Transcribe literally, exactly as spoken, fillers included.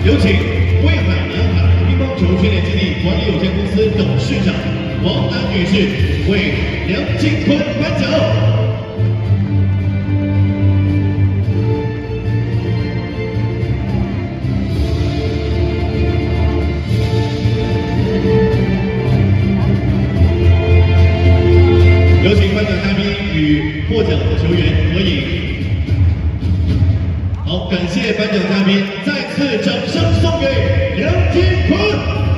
有请威海南海乒乓球训练基地管理有限公司董事长王安女士为梁靖昆颁奖。 有请颁奖嘉宾与获奖球员合影。好，感谢颁奖嘉宾，再次掌声送给梁靖昆。